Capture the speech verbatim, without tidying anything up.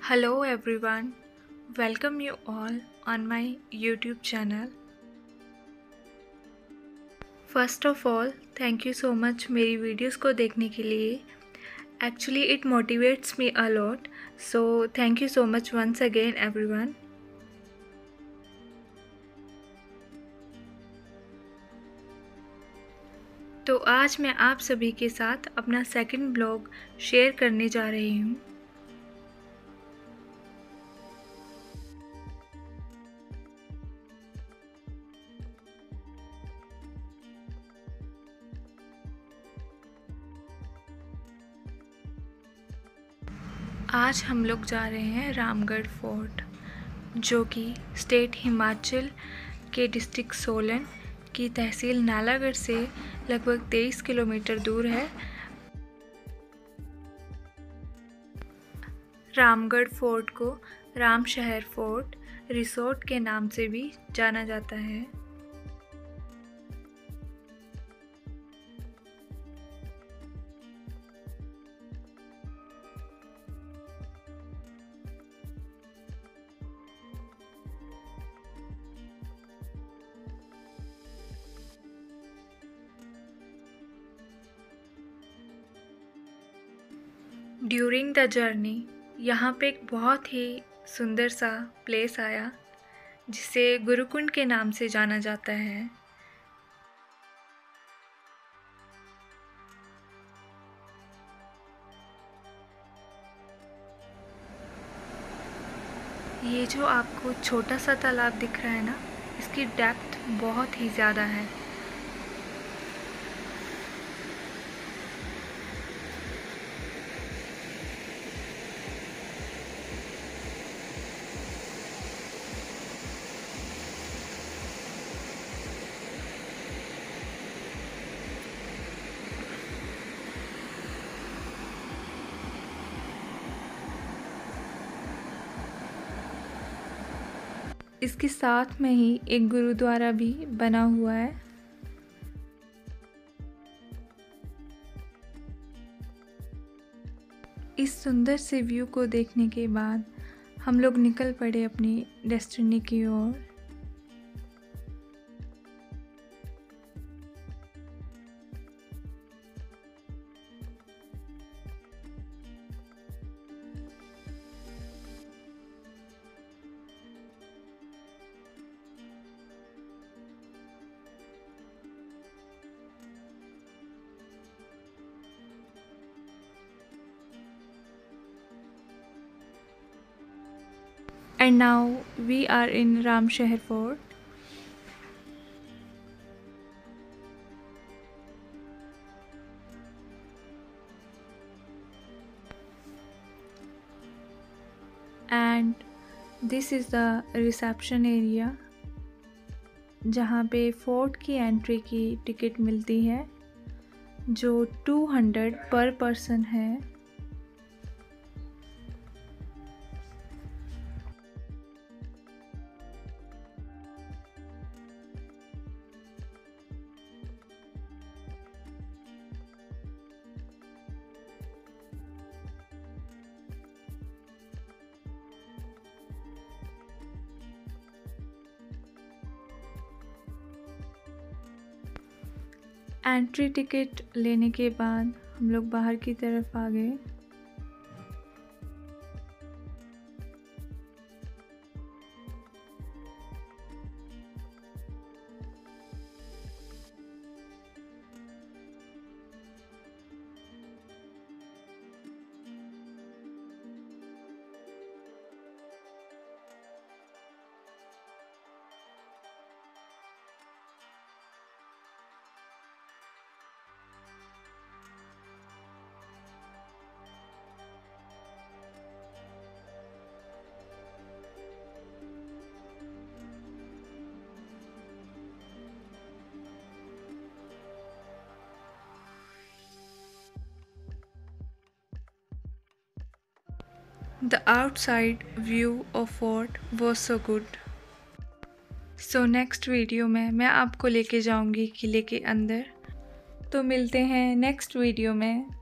Hello everyone, welcome you all on my YouTube channel. First of all, thank you so much मेरी videos को देखने के लिए. Actually it motivates me a lot, so thank you so much once again everyone. तो आज मैं आप सभी के साथ अपना सेकंड ब्लॉग शेयर करने जा रही हूँ. आज हम लोग जा रहे हैं रामगढ़ फोर्ट, जो कि स्टेट हिमाचल के डिस्ट्रिक्ट सोलन की तहसील नालागढ़ से लगभग तेईस किलोमीटर दूर है. रामगढ़ फोर्ट को रामशहर फोर्ट रिसोर्ट के नाम से भी जाना जाता है. ड्यूरिंग द जर्नी यहाँ पे एक बहुत ही सुंदर सा प्लेस आया जिसे गुरुकुंड के नाम से जाना जाता है. ये जो आपको छोटा सा तालाब दिख रहा है ना, इसकी डेप्थ बहुत ही ज़्यादा है. इसके साथ में ही एक गुरुद्वारा भी बना हुआ है. इस सुंदर से व्यू को देखने के बाद हम लोग निकल पड़े अपनी डेस्टिनी की ओर. And now we are in Ramshahar Fort. And this is the reception area जहाँ पे फोर्ट की एंट्री की टिकट मिलती है, जो टू हंड्रेड पर पर्सन है. एंट्री टिकट लेने के बाद हम लोग बाहर की तरफ आ गए. The outside view of fort was so good. So next video में मैं आपको लेके जाऊंगी किले के अंदर. तो मिलते हैं नेक्स्ट वीडियो में.